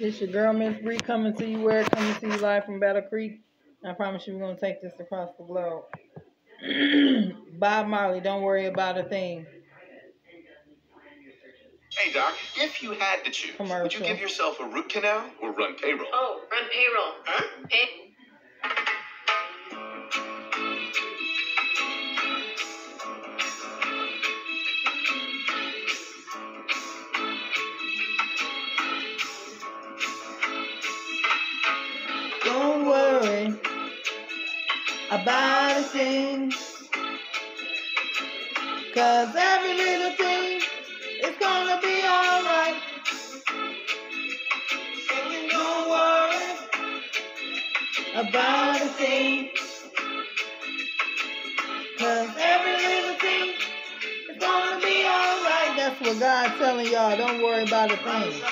It's your girl, Miss Bree, coming to you coming to you live from Battle Creek. I promise you we're going to take this across the globe. Bob Marley, don't worry about a thing. Hey, Doc, if you had to choose, would you give yourself a root canal or run payroll? Oh, run payroll. Huh? Don't worry about a thing, 'cause every little thing is gonna be alright. Don't worry about a thing, 'cause every little thing is gonna be alright. That's what God's telling y'all. Don't worry about a thing.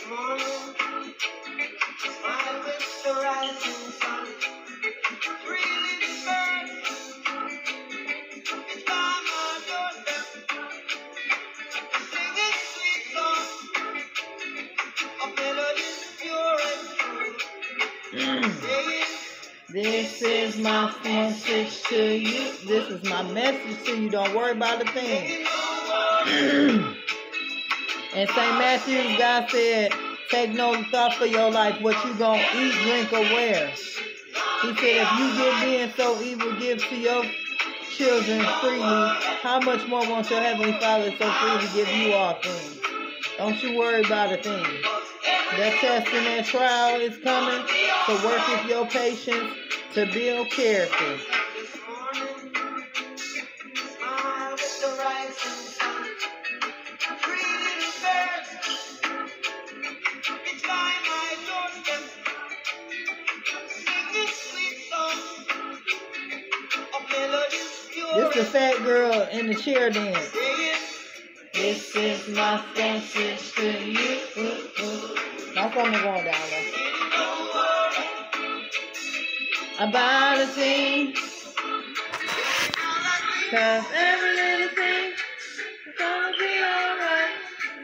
This is my message to you. This is my message to you. Don't worry about a thing. In St. Matthew's, God said, take no thought for your life, what you gonna eat, drink, or wear. He said, if you give being so evil, give to your children freely, how much more won't your Heavenly Father so freely give you all things? Don't you worry about a thing. That test and that trial is coming to work with your patience, to build character. This the fat girl in the chair dance. This is my message to you. That's what I'm going down there. About a thing, 'cause every little thing is gonna be alright.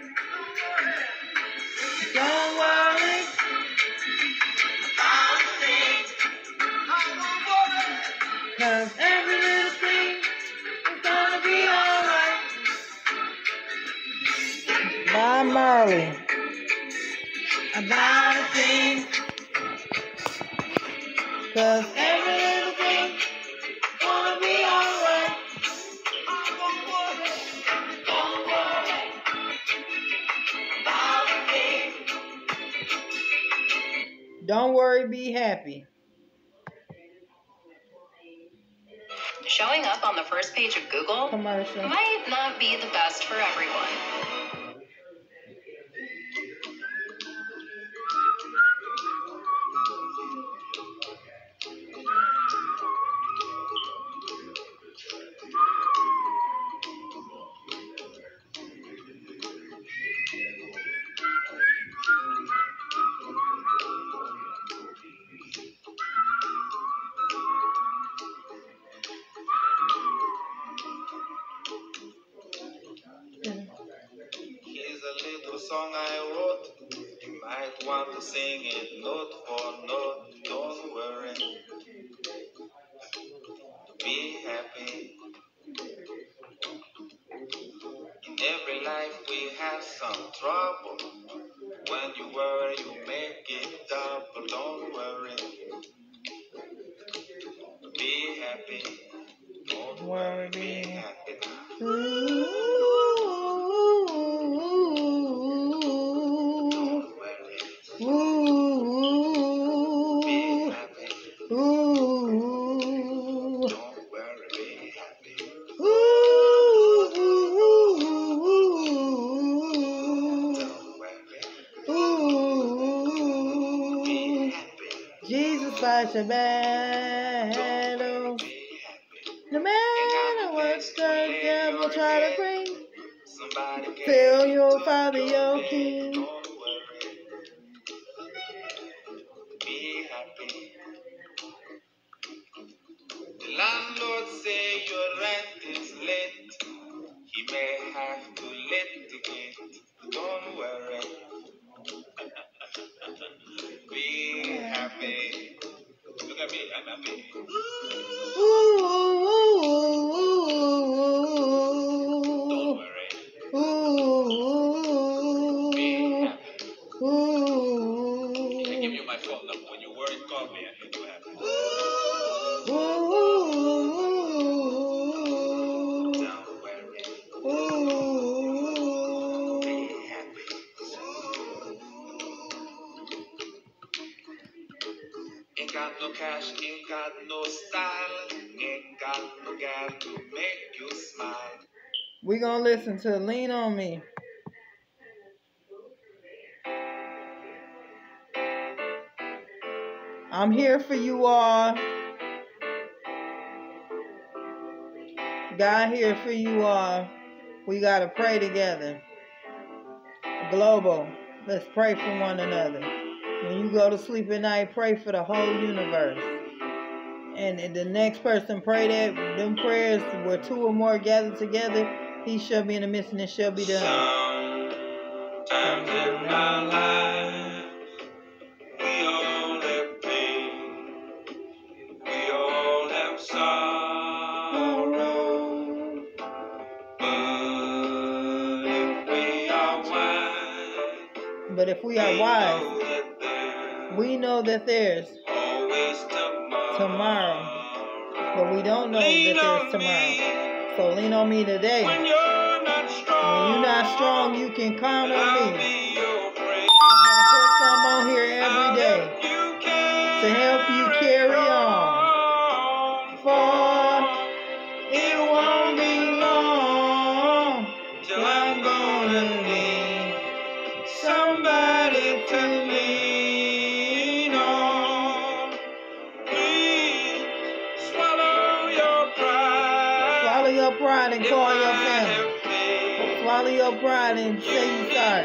Don't worry about a thing, 'cause every little thing is gonna be alright. Bob Marley. About a thing, 'cause every little thing is gonna be alright. Don't worry about a thing. Don't worry, be happy. Showing up on the first page of Google Commercial might not be the best for everyone. Here's a little song I wrote. You might want to sing it note for note. Don't worry. Be happy. In every life we have some trouble. When you worry, you make it double. Don't worry. Be happy. Don't worry, be happy. Jesus fights your battle. No matter what the devil try to bring, feel your Father, your King. Be happy. The landlord say your rent is late. He may have to litigate. Don't worry. Ain't got no cash, ain't got no style, ain't got no gal to make you smile. We're going to listen to Lean On Me. I'm here for you all. God here for you all. We got to pray together. Global. Let's pray for one another. When you go to sleep at night, pray for the whole universe. And the next person pray that them prayers where two or more gather together, he shall be in the midst and it shall be done. Sometimes in my life, we all have pain. We all have sorrow. But if we are wise, we know that there's tomorrow. But we don't know that there's tomorrow. So lean on me today. When you're not strong, you can count on me. I'm going to put some on here every day to help you carry on. For it won't be long till I'm gonna need somebody to lean on. Please swallow your pride. Swallow your pride and call your family. Swallow your pride and say you're sorry.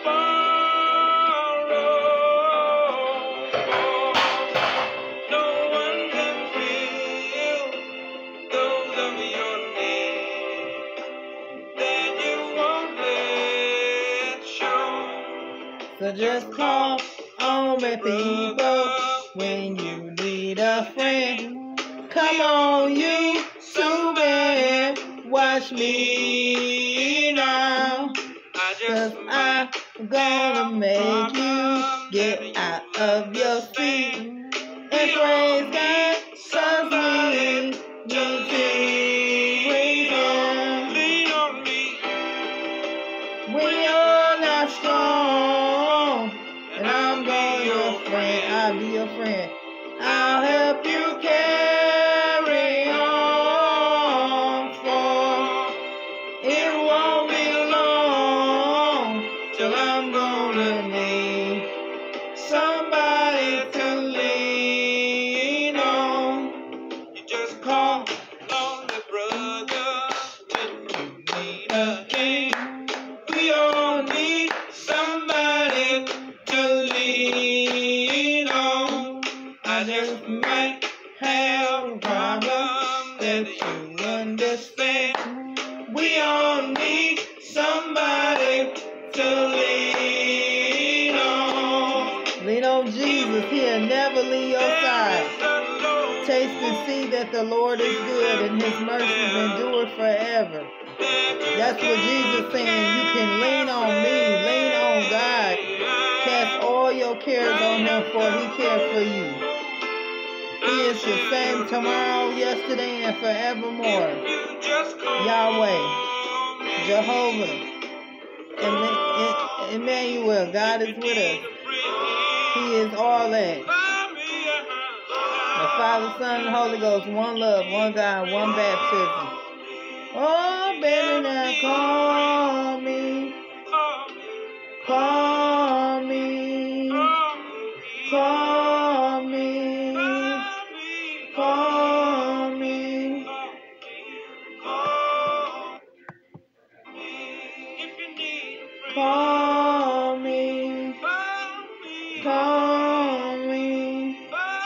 So just call on me, people, when you need a friend. Come on, you Superman, watch me now. Cause I'm gonna make you get out of your seat and praise God, cause we need to praise Him. Lean on me when you're not strong, and I'm gonna be your friend. I'll be your friend. I'll help you carry on, for it won't be long till I'm gonna need somebody to lean on. You just call on the brother when you need a king. We all need somebody to lean on. I just might have a problem that you understand. We all need somebody to lean on. Lean on Jesus, He'll never leave your side. Taste and see that the Lord is good and His mercies endure forever. That's what Jesus saying. You can lean on me, lean on God. Cast all your cares on Him, for He cares for you. He is the same tomorrow, yesterday, and forevermore. Yahweh, Jehovah, Emmanuel, God is with us. He is all that. The Father, Son, and Holy Ghost, one love, one God, one baptism. Oh, baby, now call me, call me, call me, call me. Call me, call me,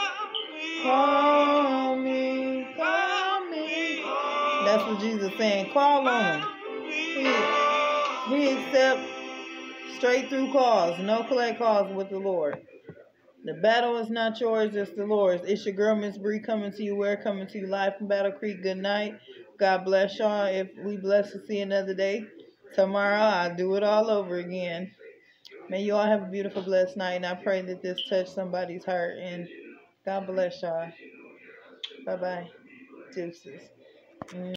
call me, call me. That's what Jesus is saying. Call on Him. He accepts straight through calls, no collect calls with the Lord. The battle is not yours, it's the Lord's. It's your girl, Miss Bree, coming to you. We're coming to you live from Battle Creek. Good night. God bless y'all. If we blessed to see another day, tomorrow I'll do it all over again. May you all have a beautiful, blessed night, and I pray that this touched somebody's heart. And God bless y'all. Bye-bye. Deuces.